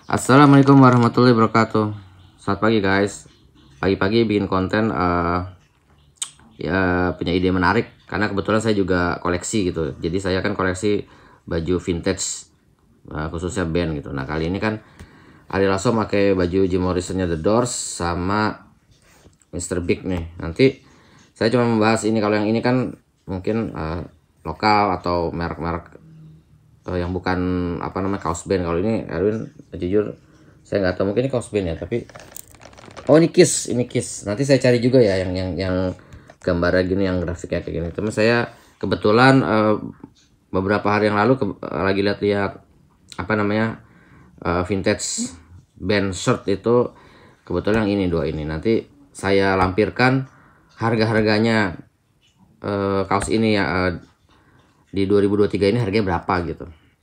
Assalamualaikum warahmatullahi wabarakatuh. Selamat pagi guys. Pagi-pagi bikin konten ya punya ide menarik karena kebetulan saya juga koleksi gitu. Jadi saya kan koleksi baju vintage khususnya band gitu. Nah kali ini kan Ari Lasso pakai baju Jim Morrisonnya The Doors sama Mr. Big nih. Nanti saya cuma membahas ini, kalau yang ini kan mungkin lokal atau merek-merek yang bukan kaos band. Kalau ini Erwin jujur saya nggak tahu, mungkin ini kaos band ya, tapi ini Kiss. Nanti saya cari juga ya yang gambarnya gini, yang grafiknya kayak gini. Temen saya kebetulan beberapa hari yang lalu lagi lihat vintage band shirt itu, kebetulan yang ini dua ini. Nanti saya lampirkan harga-harganya kaos ini ya, di 2023 ini harganya berapa gitu.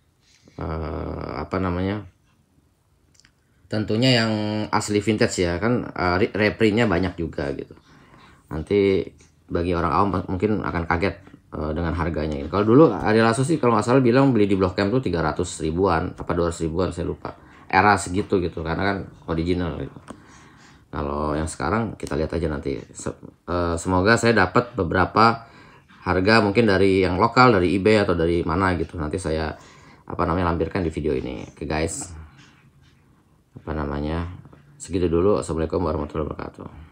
Tentunya yang asli vintage ya kan, reprintnya banyak juga gitu. Nanti bagi orang awam mungkin akan kaget dengan harganya ini. Kalau dulu Ari Lasso sih kalau nggak salah bilang beli di Blok M tuh 300 ribuan apa 200 ribuan, saya lupa, era segitu gitu, karena kan original gitu. Kalau yang sekarang kita lihat aja nanti. Semoga saya dapat beberapa harga mungkin dari yang lokal, dari eBay atau dari mana gitu. Nanti saya lampirkan di video ini. Oke guys, segitu dulu. Assalamualaikum warahmatullahi wabarakatuh.